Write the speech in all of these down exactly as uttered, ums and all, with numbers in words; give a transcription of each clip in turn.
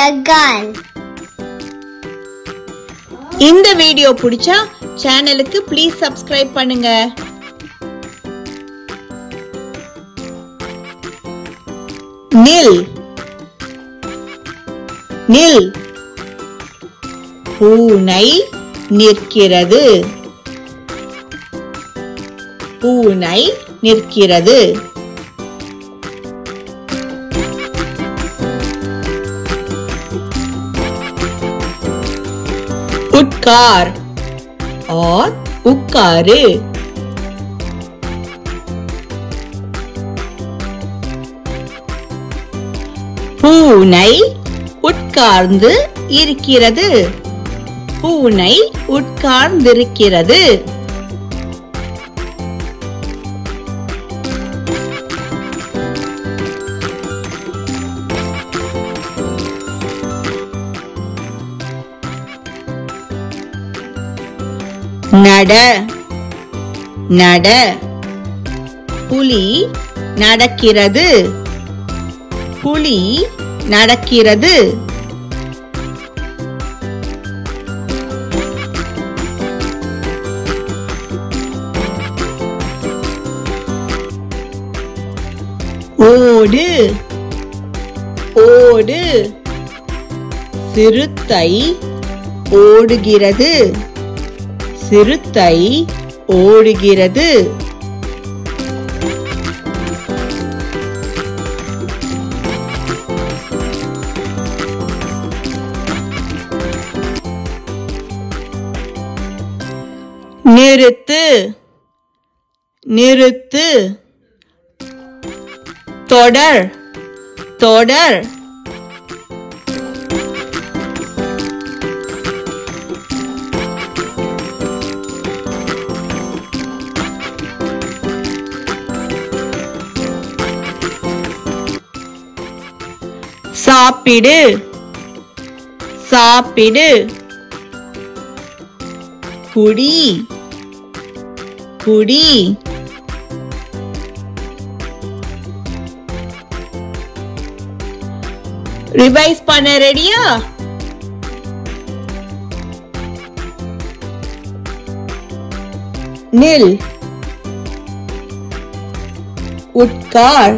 girl. இந்த video பிடிச்சா சேனலுக்கு ப்ளீஸ் சப்ஸ்கிரைப் பண்ணுங்க. நில் நில். பூனை நிற்கிறது. பூனை நிற்கிறது. உட்கார் और உட்காரு. பூனை உட்கார்ந்து இருக்கிறது. பூனை உட்கார்ந்திருக்கிறது. நட நட. புலி நடக்கிறது. புலி நடக்கிறது. ஓடு ஓடு. சிறுத்தை ஓடுகிறது. சிறுத்தை ஓடுகிறது. நிறுத்து நிறுத்து. தொடர் தொடர். சாப்பிடு சாப்பிடு. குடி குடி. ரிவைஸ் பண்ண ரெடியா? நில். உட்கார்.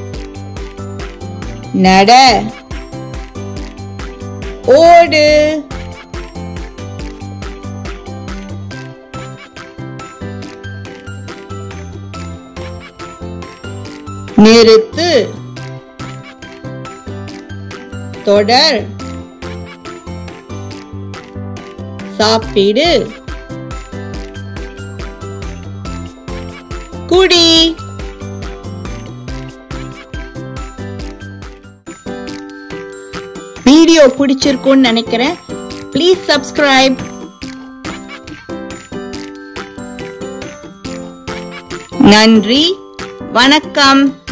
நட. ஓடு. நிறுத்து. தொடர். சாப்பிடு. குடி. வீடியோ பிடிச்சிருக்கும்னு நினைக்கிறேன். Please subscribe. நன்றி. வணக்கம்.